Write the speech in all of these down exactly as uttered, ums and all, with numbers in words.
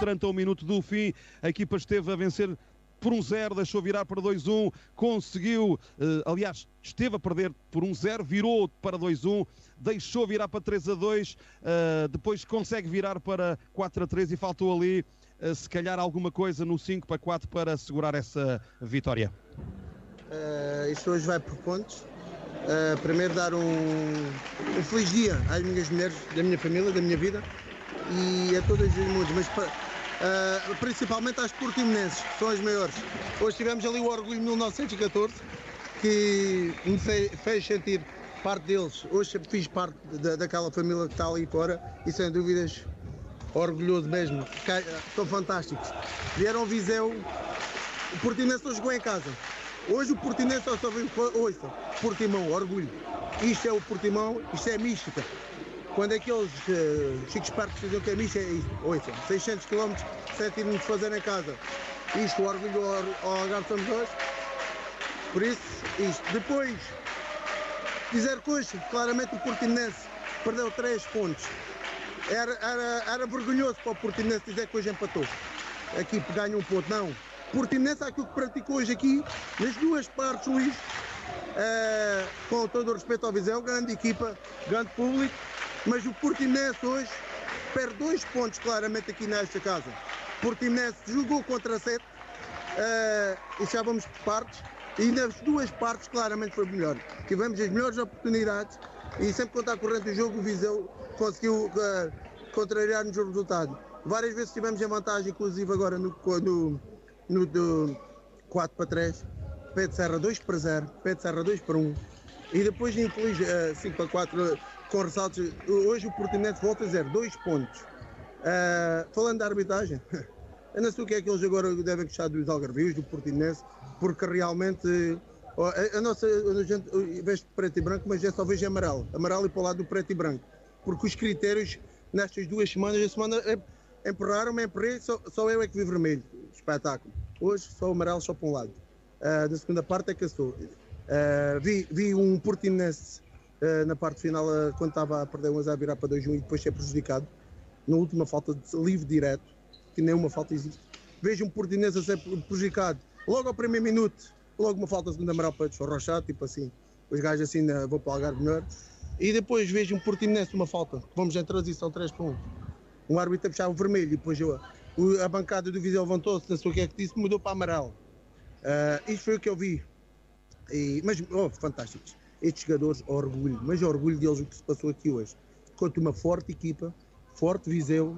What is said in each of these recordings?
penetrante a um minuto do fim. A equipa esteve a vencer por um zero, deixou virar para dois um, conseguiu, eh, aliás, esteve a perder por um zero, virou para dois um, deixou virar para três a dois, uh, depois consegue virar para quatro a três e faltou ali, uh, se calhar, alguma coisa no cinco para quatro para segurar essa vitória. Uh, isto hoje vai por pontos. Uh, primeiro dar um, um feliz dia às minhas mulheres, da minha família, da minha vida e a todas as mulheres, mas para, uh, principalmente às portimonenses, que são as maiores. Hoje tivemos ali o Orgulho de mil novecentos e catorze, que me fez, fez sentir parte deles. Hoje sempre fiz parte da, daquela família que está ali fora e sem dúvidas orgulhoso mesmo. Estão fantásticos. Vieram ao Viseu, o Portimonense não jogou em casa. Hoje o Portimonense só só veio, ouça, Portimão, orgulho. Isto é o Portimão, isto é mística. Quando aqueles uh, chicos espertos diziam que é mística, é isto. Ouça, seiscentos quilómetros, sete irmos fazer em casa. Isto, o orgulho ao, ao Algarve somos dois. Por isso, isto. Depois, dizer que hoje, claramente o Portimonense perdeu três pontos. Era, era, era vergonhoso para o Portimonense dizer que hoje empatou. Aqui ganha um ponto, não. Portimonense é aquilo que praticou hoje aqui, nas duas partes, Luís, uh, com todo o respeito ao Viseu, grande equipa, grande público, mas o Portimonense hoje perde dois pontos claramente aqui nesta casa. O Portimonense jogou contra sete, uh, e já vamos por partes, e nas duas partes claramente foi melhor. Tivemos as melhores oportunidades e sempre quando está a corrente o jogo, o Viseu conseguiu uh, contrariar-nos o resultado. Várias vezes tivemos em vantagem, inclusive agora no... no no do quatro para três, Pé de Serra dois para zero, Pé de Serra dois para um e depois infeliz uh, cinco para quatro uh, com ressaltos. Hoje o Portimonense volta a zero, dois pontos. Uh, falando da arbitragem, eu não sei o que é que eles agora devem gostar dos algarvios, do Portimonense, porque realmente uh, a, a nossa a gente veste preto e branco, mas eu só vejo amarelo, amarelo e para o lado do preto e branco, porque os critérios nestas duas semanas, a semana é, empurraram-me, empurrei, só, só eu é que vi vermelho. Espetáculo. Hoje só o amarelo, só para um lado. Uh, na segunda parte é que eu sou. Uh, vi, vi um Portimonense uh, na parte final, uh, quando estava a perder um a zero, virar para dois a um e depois ser prejudicado. Na última falta de livre direto, que nenhuma falta existe. Vejo um Portimonense a ser prejudicado logo ao primeiro minuto, logo uma falta de segundo amarelo para desforrochar, tipo assim, os gajos assim, uh, vou para o Algarve melhor. E depois vejo um Portimonense uma falta, vamos em transição três para um. Um árbitro a puxar o vermelho e depois eu. A bancada do Viseu levantou-se, não sei o que é que disse, mudou para amarelo. Uh, isto foi o que eu vi. E, mas, oh, fantásticos. Estes jogadores, orgulho, mas orgulho deles o que se passou aqui hoje. Contra uma forte equipa, forte Viseu.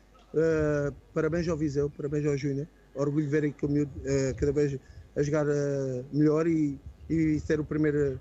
Uh, parabéns ao Viseu, parabéns ao Júnior. Orgulho de ver aquele miúdo uh, cada vez a jogar uh, melhor e, e ser o primeiro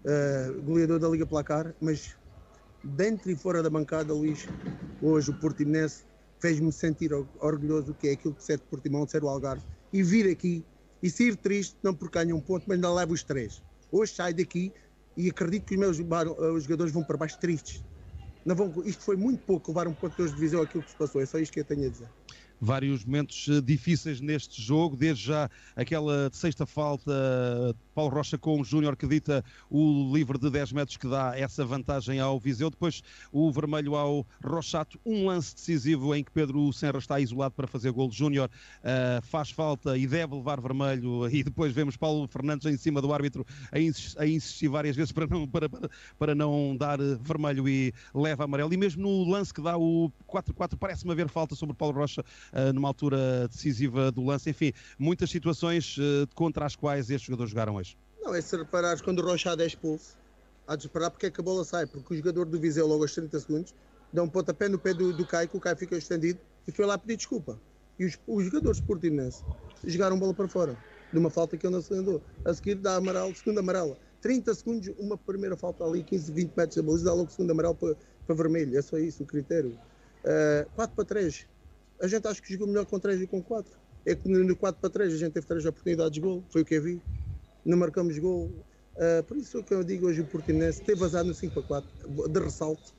uh, goleador da Liga Placar. Mas dentro e fora da bancada, Luís, hoje o Portimonense fez-me sentir orgulhoso do que é aquilo que ser de Portimão, de ser o Algarve, e vir aqui e sair triste, não porque ganha um ponto, mas ainda levo os três. Hoje saio daqui e acredito que os meus os jogadores vão para baixo tristes. Não vão, isto foi muito pouco levar um ponto hoje de Viseu aquilo que se passou, é só isto que eu tenho a dizer. Vários momentos difíceis neste jogo, desde já aquela de sexta falta, Paulo Rocha com o Júnior que dita o livre de dez metros que dá essa vantagem ao Viseu, depois o vermelho ao Rochato, um lance decisivo em que Pedro Senra está isolado para fazer golo. Júnior uh, faz falta e deve levar vermelho e depois vemos Paulo Fernandes em cima do árbitro a insistir, a insistir várias vezes para não, para, para, para não dar vermelho e leva amarelo, e mesmo no lance que dá o quatro a quatro parece-me haver falta sobre Paulo Rocha Uh, numa altura decisiva do lance. Enfim, muitas situações uh, contra as quais estes jogadores jogaram hoje. Não, é se reparares quando o Rochado é expulso, há de esperar porque é que a bola sai, porque o jogador do Viseu logo aos trinta segundos dá um pontapé no pé do, do Caio, que o Caio fica estendido e foi lá pedir desculpa. E os, os jogadores de Portimonense jogaram bola para fora, de uma falta que ele não se andou. A seguir dá amarelo, segunda amarela. trinta segundos, uma primeira falta ali, quinze, vinte metros da baliza, dá logo segundo amarelo para, para vermelho. É só isso o critério. Uh, quatro para três. A gente acho que jogou melhor com três e com quatro. É que no quatro para três a gente teve três oportunidades de gol, foi o que eu vi. Não marcamos gol. Uh, por isso é o que eu digo hoje, o Portimonense teve azar no cinco para quatro, de ressalto.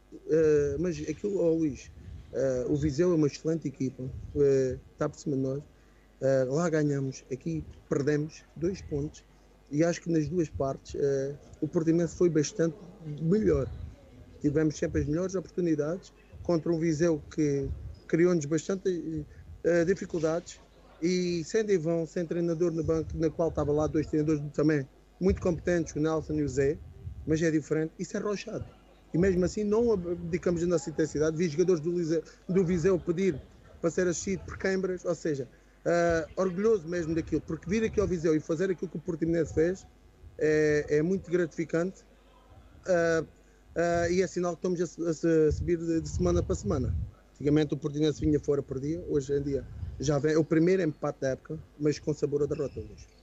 Uh, mas aquilo, oh, Luís, uh, o Viseu é uma excelente equipa, uh, está por cima de nós. Uh, lá ganhamos, aqui perdemos dois pontos. E acho que nas duas partes uh, o Portimonense foi bastante melhor. Tivemos sempre as melhores oportunidades contra um Viseu que criou-nos bastante uh, dificuldades e sem divão, sem treinador no banco, na qual estava lá dois treinadores também muito competentes, o Nelson e o Zé, mas é diferente, isso é arrochado. E mesmo assim não abdicamos da nossa intensidade. Vi jogadores do, Liseu, do Viseu pedir para ser assistido por câimbras, ou seja, uh, orgulhoso mesmo daquilo, porque vir aqui ao Viseu e fazer aquilo que o Portimonense fez é, é muito gratificante uh, uh, e é sinal que estamos a, a, a subir de, de semana para semana. Antigamente o Portimonense vinha fora por dia, hoje em dia já vem o primeiro empate da época, mas com sabor a derrota hoje.